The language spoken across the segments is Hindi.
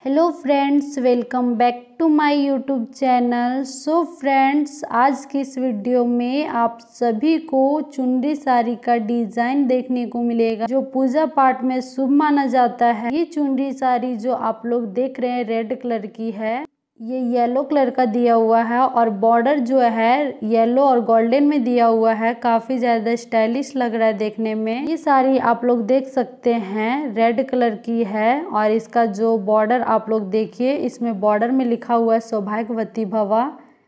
Hello friends, welcome back to my YouTube channel. So friends, आज की इस वीडियो में आप सभी को चुनरी साड़ी का डिज़ाइन देखने को मिलेगा जो पूजा पाठ में शुभ माना जाता है। ये चुनरी साड़ी जो आप लोग देख रहे हैं रेड कलर की है, ये येलो कलर का दिया हुआ है और बॉर्डर जो है येलो और गोल्डन में दिया हुआ है। काफ़ी ज़्यादा स्टाइलिश लग रहा है देखने में। ये साड़ी आप लोग देख सकते हैं रेड कलर की है और इसका जो बॉर्डर आप लोग देखिए, इसमें बॉर्डर में लिखा हुआ है सौभाग्यवती भवा।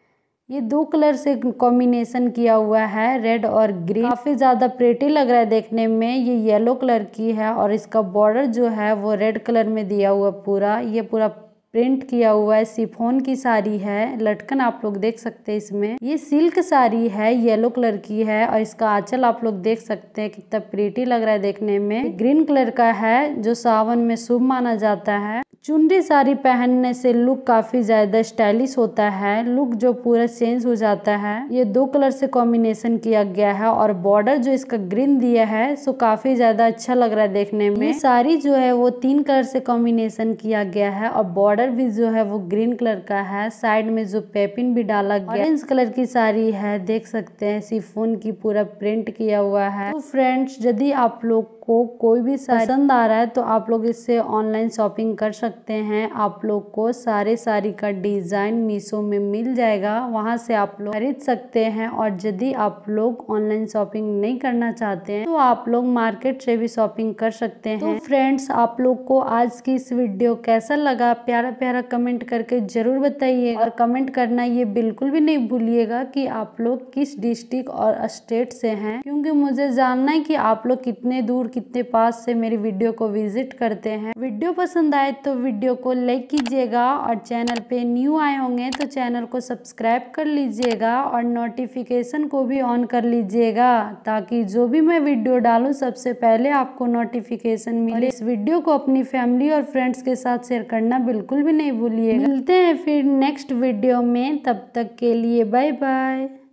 ये दो कलर से कॉम्बिनेशन किया हुआ है, रेड और ग्रीन। काफ़ी ज़्यादा प्रेटी लग रहा है देखने में। ये येलो कलर की है और इसका बॉर्डर जो है वो रेड कलर में दिया हुआ पूरा। ये पूरा प्रिंट किया हुआ है। शिफॉन की साड़ी है, लटकन आप लोग देख सकते हैं इसमें। ये सिल्क साड़ी है, येलो कलर की है और इसका आंचल आप लोग देख सकते हैं कितना प्रीटी लग रहा है देखने में। ग्रीन कलर का है जो सावन में शुभ माना जाता है। चुनरी साड़ी पहनने से लुक काफी ज्यादा स्टाइलिश होता है, लुक जो पूरा चेंज हो जाता है। ये दो कलर से कॉम्बिनेशन किया गया है और बॉर्डर जो इसका ग्रीन दिया है सो काफी ज्यादा अच्छा लग रहा है देखने में। ये साड़ी जो है वो 3 कलर से कॉम्बिनेशन किया गया है और बॉर्डर भी जो है वो ग्रीन कलर का है। साइड में जो पेपिन भी डाला गया। ऑरेंज कलर की साड़ी है, देख सकते हैं शिफॉन की पूरा प्रिंट किया हुआ है। तो फ्रेंड्स, यदि आप लोग को कोई भी पसंद आ रहा है तो आप लोग इससे ऑनलाइन शॉपिंग कर सकते हैं। आप लोग को सारे साड़ी का डिजाइन मीशो में मिल जाएगा, वहां से आप लोग खरीद सकते हैं। और यदि आप लोग ऑनलाइन शॉपिंग नहीं करना चाहते हैं तो आप लोग मार्केट से भी शॉपिंग कर सकते हैं। तो फ्रेंड्स, आप लोग को आज की इस वीडियो कैसा लगा, प्यारा प्यारा कमेंट करके जरूर बताइए। और कमेंट करना ये बिल्कुल भी नहीं भूलिएगा कि आप लोग किस डिस्ट्रिक्ट और स्टेट से हैं, क्योंकि मुझे जानना है कि आप लोग कितने दूर कितने पास से मेरी वीडियो को विजिट करते हैं। वीडियो पसंद आए तो वीडियो को लाइक कीजिएगा और चैनल पे न्यू आए होंगे तो चैनल को सब्सक्राइब कर लीजिएगा और नोटिफिकेशन को भी ऑन कर लीजिएगा, ताकि जो भी मैं वीडियो डालूं सबसे पहले आपको नोटिफिकेशन मिले। इस वीडियो को अपनी फैमिली और फ्रेंड्स के साथ शेयर करना बिल्कुल भी नहीं भूलिएगा। मिलते हैं फिर नेक्स्ट वीडियो में, तब तक के लिए बाय बाय।